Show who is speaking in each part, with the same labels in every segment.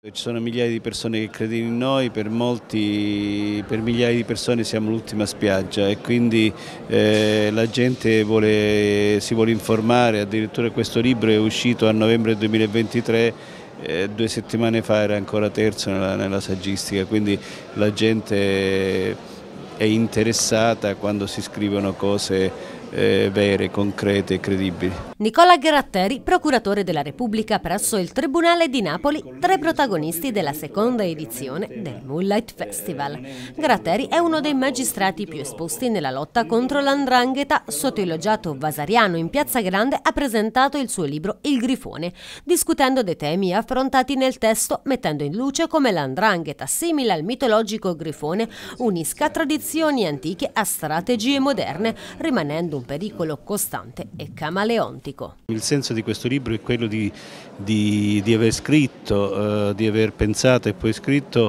Speaker 1: Ci sono migliaia di persone che credono in noi, per migliaia di persone siamo l'ultima spiaggia e quindi la gente si vuole informare. Addirittura questo libro è uscito a novembre 2023, 2 settimane fa era ancora terzo nella saggistica, quindi la gente è interessata quando si scrivono cose vere, concrete e credibili.
Speaker 2: Nicola Gratteri, procuratore della Repubblica presso il Tribunale di Napoli, tra i protagonisti della seconda edizione del Moonlight Festival. Gratteri è uno dei magistrati più esposti nella lotta contro l''ndrangheta. Sotto il loggiato Vasariano in Piazza Grande ha presentato il suo libro Il Grifone, discutendo dei temi affrontati nel testo, mettendo in luce come l''ndrangheta, simile al mitologico grifone, unisca tradizioni antiche a strategie moderne, rimanendo un pericolo costante e camaleontico.
Speaker 1: Il senso di questo libro è quello di aver scritto, di aver pensato e poi scritto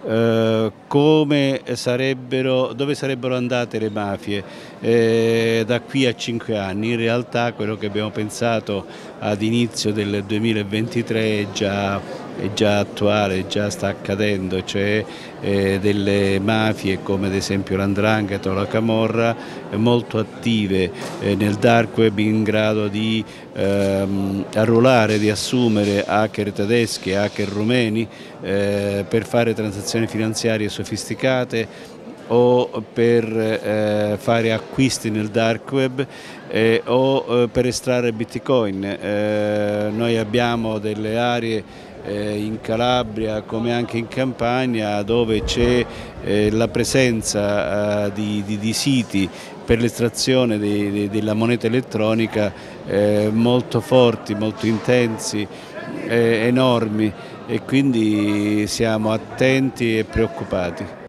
Speaker 1: dove sarebbero andate le mafie da qui a 5 anni. In realtà quello che abbiamo pensato ad inizio del 2023 è già attuale, già sta accadendo, cioè delle mafie come ad esempio l''ndrangheta o la camorra molto attive nel dark web, in grado di arruolare, di assumere hacker tedeschi e hacker rumeni per fare transazioni finanziarie sofisticate o per fare acquisti nel dark web o per estrarre bitcoin. Noi abbiamo delle aree in Calabria come anche in Campania dove c'è la presenza di siti per l'estrazione della moneta elettronica molto forti, molto intensi, enormi, e quindi siamo attenti e preoccupati.